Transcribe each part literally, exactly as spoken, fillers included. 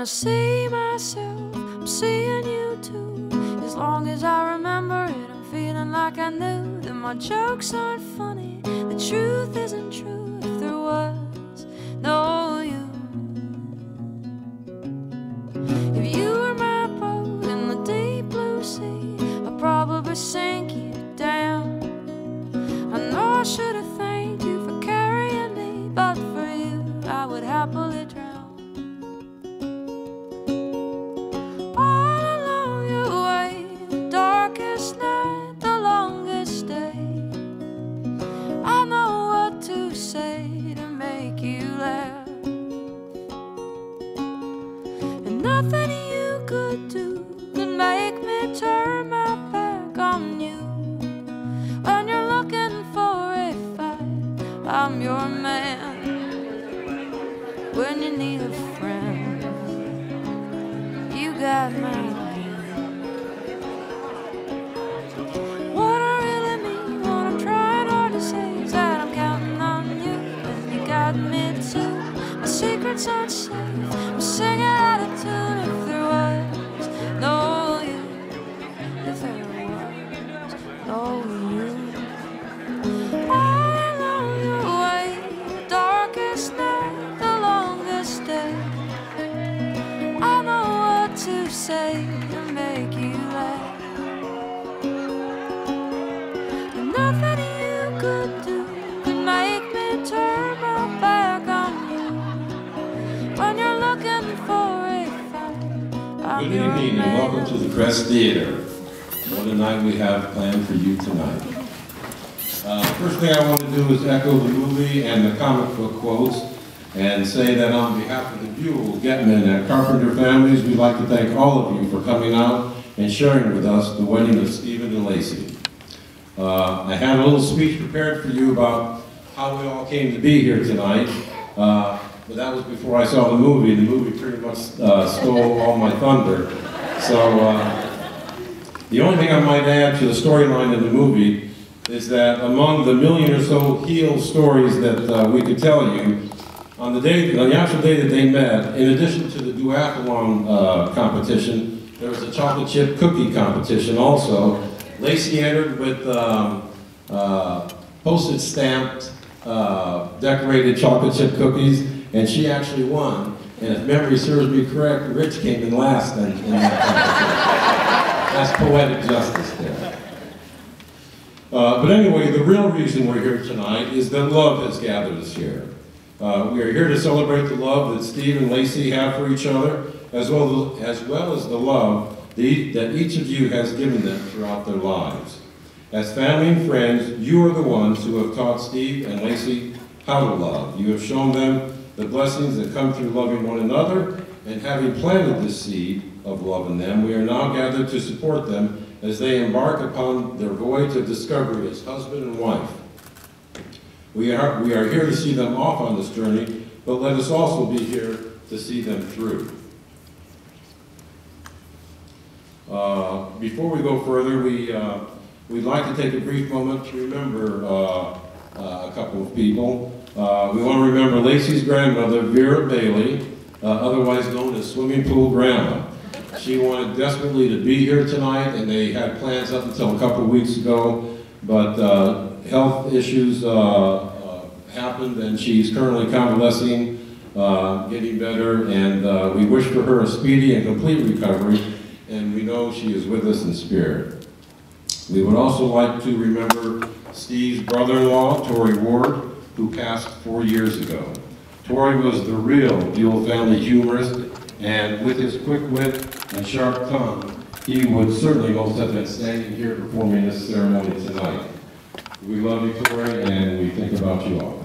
I see myself, I'm seeing you too. As long as I remember it, I'm feeling like I knew that my jokes aren't funny, the truth isn't true. If there was no you, if you were my boat in the deep blue sea, I'd probably sink you down. I know I should have thanked you for carrying me, but for you I would happily drown. All along your way, the darkest night, the longest day, I know what to say to make you laugh. And nothing you could do could make me turn my back on you. When you're looking for a fight, I'm your man. When you need a friend, you got me. What I really mean, what I'm trying hard to say, is that I'm counting on you, and you got me too. My secrets aren't safe, I'm singing out of tune. If there was no you, if there was no you, all along your way, the darkest night, the longest day, I know what to say to make you laugh. And nothing you could do could make me turn my back on you. When you're looking for a fight, I'm Good your evening man. and welcome to the Crest Theater. What a night we have planned for you tonight. Uh, first thing I want to do is echo the movie and the comic book quotes and say that on behalf of the Buell, Getman, and Carpenter families, we'd like to thank all of you for coming out and sharing with us the wedding of Stephen and Lacey. Uh, I had a little speech prepared for you about how we all came to be here tonight, uh, but that was before I saw the movie. The movie pretty much uh, stole all my thunder. So uh, the only thing I might add to the storyline in the movie is that among the million or so heel stories that uh, we could tell you, on the day, on the actual day that they met, in addition to the duathlon uh, competition, there was a chocolate chip cookie competition also. Lacey entered with um, uh, postage stamped, uh, decorated chocolate chip cookies, and she actually won. And if memory serves me correct, Rich came in last in, in that competition. That's poetic justice there. Uh, but anyway, the real reason we're here tonight is that love has gathered us here. Uh, we are here to celebrate the love that Steve and Lacey have for each other, as well as, as, well as the love the, that each of you has given them throughout their lives. As family and friends, you are the ones who have taught Steve and Lacey how to love. You have shown them the blessings that come through loving one another, and having planted this seed of love in them, we are now gathered to support them as they embark upon their voyage of discovery as husband and wife. We are, we are here to see them off on this journey, but let us also be here to see them through. Uh, before we go further, we, uh, we'd like to take a brief moment to remember uh, uh, a couple of people. Uh, we want to remember Lacey's grandmother, Vera Bailey, uh, otherwise known as Swimming Pool Grandma. She wanted desperately to be here tonight, and they had plans up until a couple of weeks ago, but uh, health issues uh, uh, happened, and she's currently convalescing, uh, getting better, and uh, we wish for her a speedy and complete recovery, and we know she is with us in spirit. We would also like to remember Steve's brother-in-law, Torrey Ward, who passed four years ago. Torrey was the real Buell family humorist, and with his quick wit and sharp tongue, he would certainly most have been standing here performing this ceremony tonight. We love you, Torrey, and we think about you all.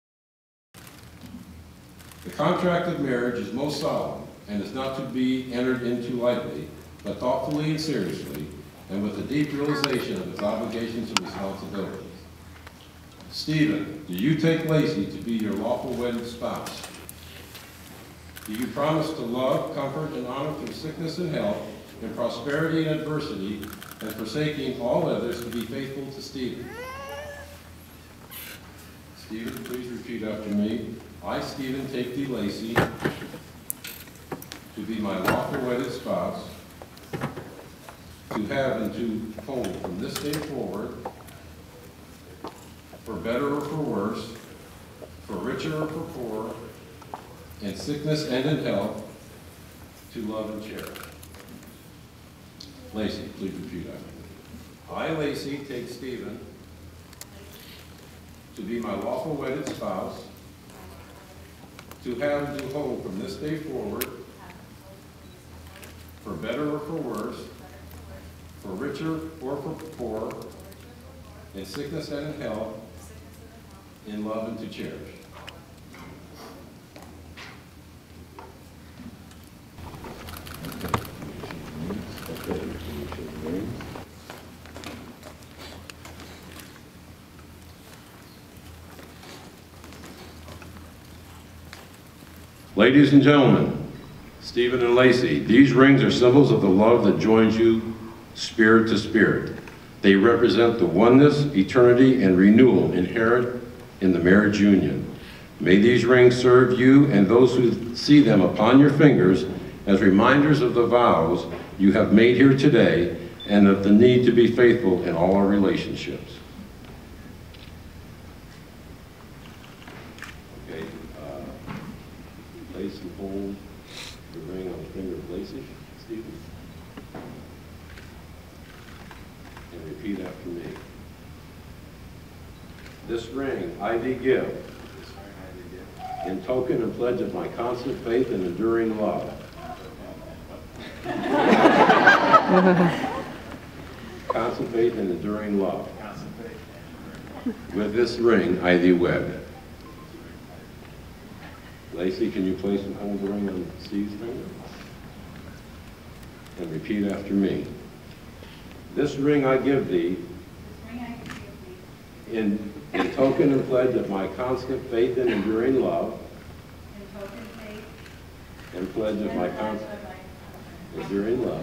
The contract of marriage is most solemn and is not to be entered into lightly, but thoughtfully and seriously, and with a deep realization of its obligations and responsibilities. Stephen, do you take Lacey to be your lawful wedded spouse? Do you promise to love, comfort, and honor through sickness and health, in prosperity and adversity, and forsaking all others, to be faithful to Stephen? Stephen, please repeat after me. I, Stephen, take thee, Lacey, to to be my lawful wedded spouse, to have and to hold from this day forward, for better or for worse, for richer or for poor, in sickness and in health, to love and cherish. Lacey, please repeat after me. I, Lacey, take Stephen to be my lawful wedded spouse, to have and to hold from this day forward, for better or for worse, for richer or for poor, in sickness and in health, in love and to cherish. Ladies and gentlemen, Stephen and Lacey, these rings are symbols of the love that joins you spirit to spirit. They represent the oneness, eternity, and renewal inherent in the marriage union. May these rings serve you and those who see them upon your fingers as reminders of the vows you have made here today and of the need to be faithful in all our relationships. Okay, uh, place and hold the ring on the finger of Lacey, Stephen. And repeat after me. This ring I thee give, in token and pledge of my constant faith and enduring love. Constant faith and enduring love. With this ring I thee wed. Lacey, can you place and hold the ring on Steve's finger? And repeat after me. This ring I give thee, in, in token and pledge of my constant faith and enduring love, and pledge of my constant enduring love.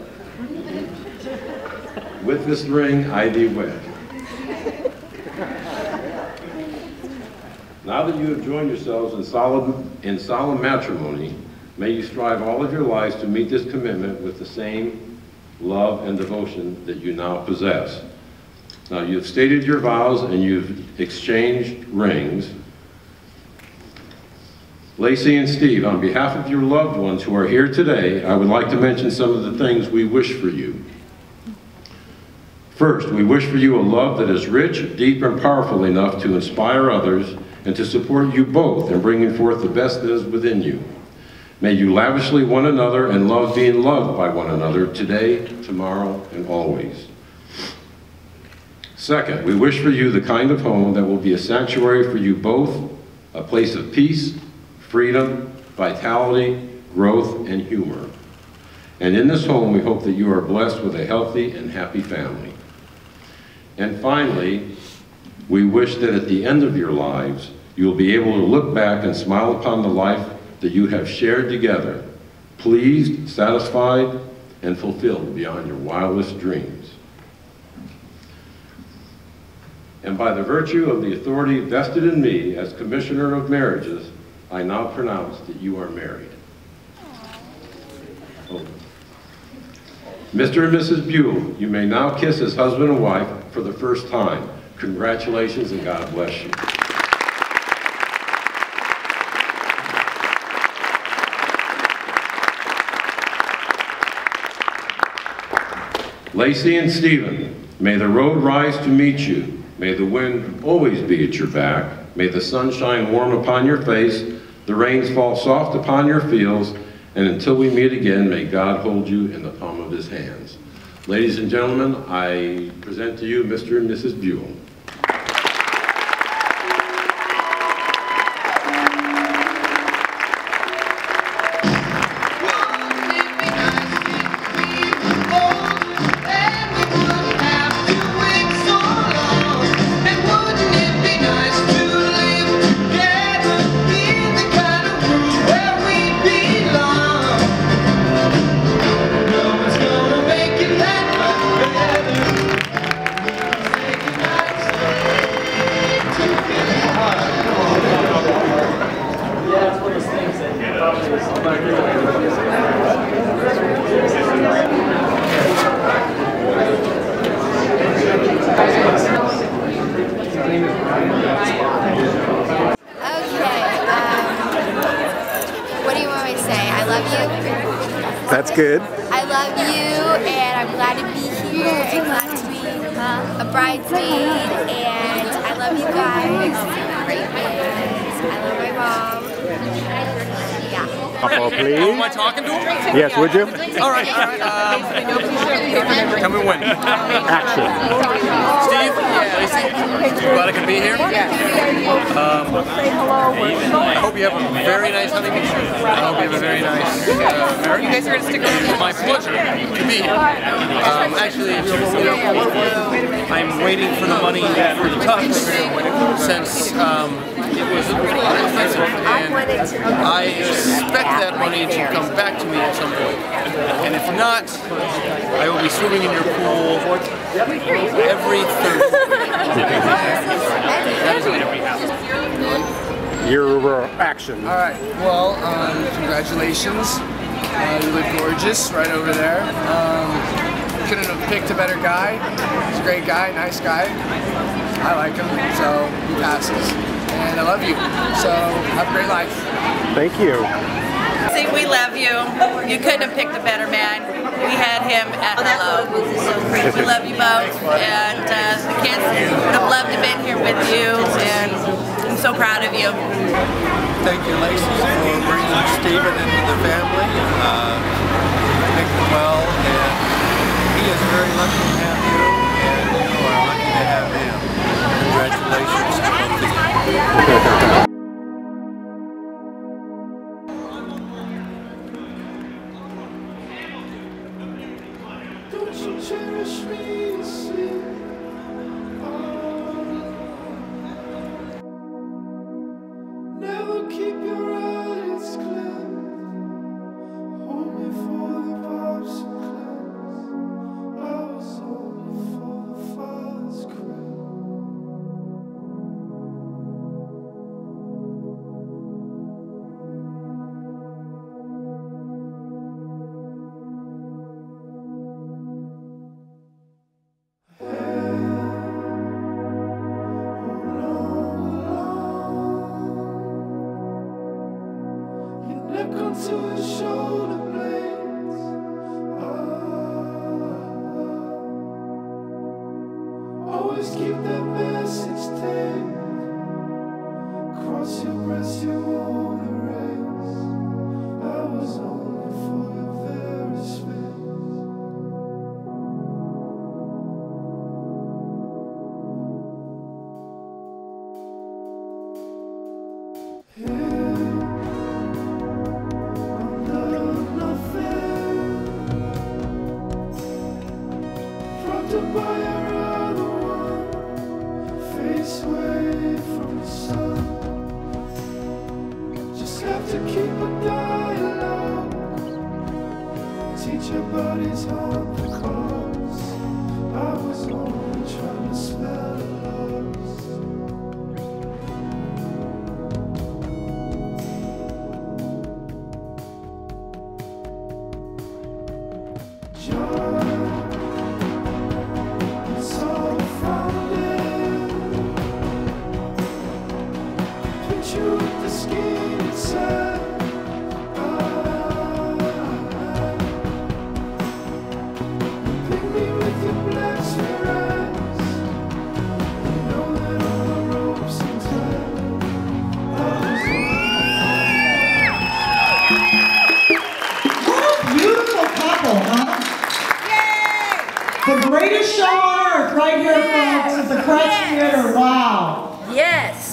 With this ring I thee wed. Now that you have joined yourselves in solemn, in solemn matrimony, may you strive all of your lives to meet this commitment with the same love and devotion that you now possess. Now you've stated your vows and you've exchanged rings. Lacey and Steve, on behalf of your loved ones who are here today, I would like to mention some of the things we wish for you. First, we wish for you a love that is rich, deep, and powerful enough to inspire others and to support you both in bringing forth the best that is within you. May you lavishly one another and love being loved by one another today, tomorrow, and always. Second, we wish for you the kind of home that will be a sanctuary for you both, a place of peace, freedom, vitality, growth, and humor. And in this home, we hope that you are blessed with a healthy and happy family. And finally, we wish that at the end of your lives, you will be able to look back and smile upon the life that you have shared together, pleased, satisfied, and fulfilled beyond your wildest dreams. And by the virtue of the authority vested in me as Commissioner of Marriages, I now pronounce that you are married. Oh. Mister and Missus Buell, you may now kiss as husband and wife for the first time. Congratulations and God bless you. Lacey and Stephen, may the road rise to meet you. May the wind always be at your back. May the sun shine warm upon your face, the rains fall soft upon your fields, and until we meet again, may God hold you in the palm of his hands. Ladies and gentlemen, I present to you Mister and Missus Buell. Say goodnight. love you. That's good. I love you, and I'm glad to be here, and glad to be uh, a bridesmaid, and I love you guys, and I love my mom. Yeah. Couple, please. Am I talking to him? Yes, would you? All right, all right. Um, tell me when. Action. Steve? Yeah, Lacey? Glad I could be here. Um, I hope you have a very nice honeymoon. I hope you have a very nice uh, marriage. You guys are going to stick around. It's my pleasure to be here. Um, actually, you know, I'm waiting for the money for the tux since um, it was pretty expensive, and I expect that money to come back to me at some point. And if not, I will be swimming in your pool every Thursday. Your uh, action. All right. Well, um, congratulations. Uh, you look gorgeous right over there. Um, couldn't have picked a better guy. He's a great guy, nice guy. I like him, so he passes. And I love you. So have a great life. Thank you. See, we love you. You couldn't have picked a better man. We had him at hello. We love you both, and uh, the kids would have loved to have been here with you, and I'm so proud of you. Thank you, Lacey, for bringing Stephen into the family. Uh, picked him well, and he is very lucky to have you, and you are lucky to have him. Congratulations to both of you. Cherish me, sweet. Never keep your eyes clear. Hold me for the pops and clams. I was only for the father's crib. Onto his shoulder blades, ah, always keep that message taped. Cross your breast, you won't erase. I was only for your very space. By your other one, face away from the sun. Just have to keep a dialogue. Teach your bodies on the cause. I was only trying to spell loss. John. The skin inside, ah, pick me with your black sphere eyes. You know that all the ropes are tied. What a beautiful couple, huh? Yay! The greatest show on earth, right here, yes. Folks, at the Crutch yes. Theater. Wow. Yes.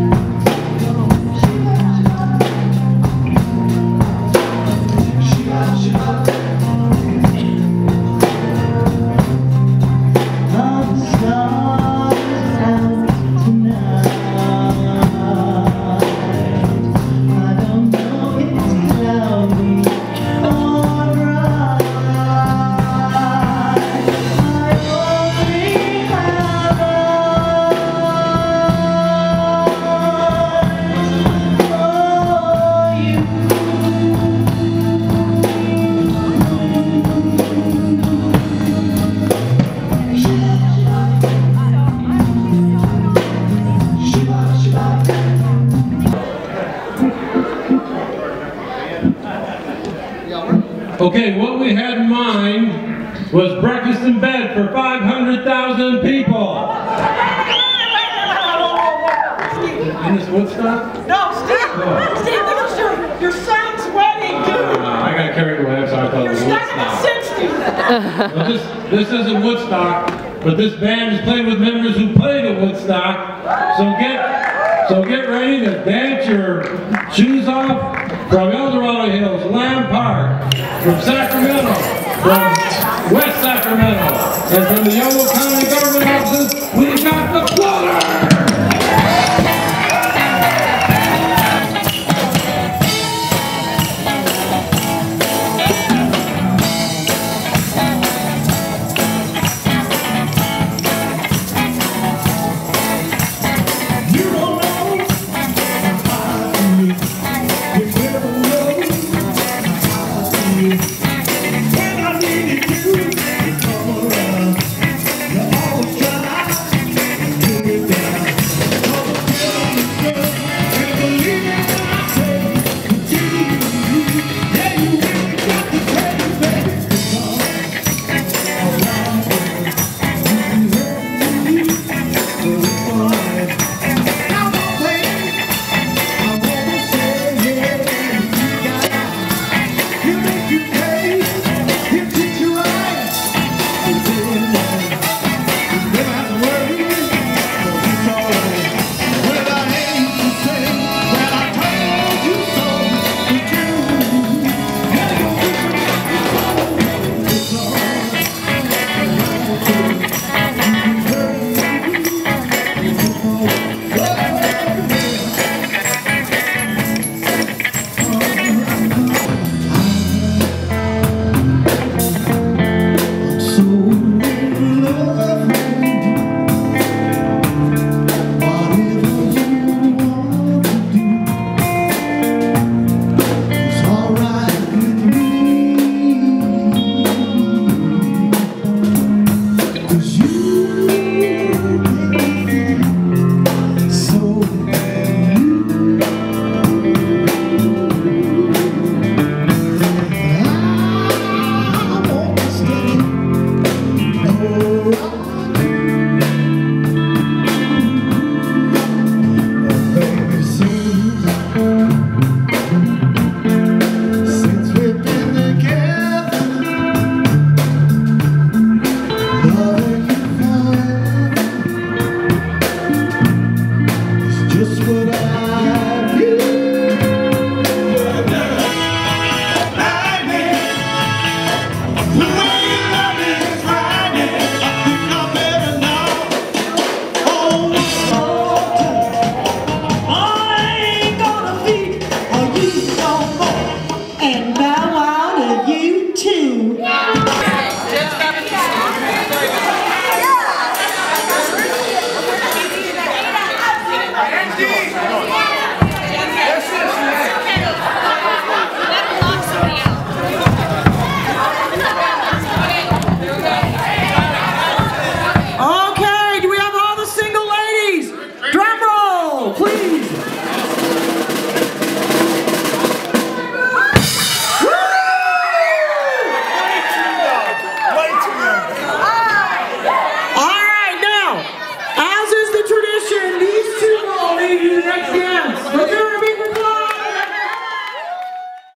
She Okay, what we had in mind was breakfast in bed for five hundred thousand people. In this Woodstock? No, Steve! Oh. Steve, this is your, your son's wedding, dude! Uh, I got carried away, so I thought it You're was stuck in the Woodstock. sixties! Well, this, this isn't Woodstock, but this band is played with members who played at Woodstock. So get, so get ready to dance your shoes off from El Dorado Hills, Lamb Park, from Sacramento, from West Sacramento, and from the Yobo County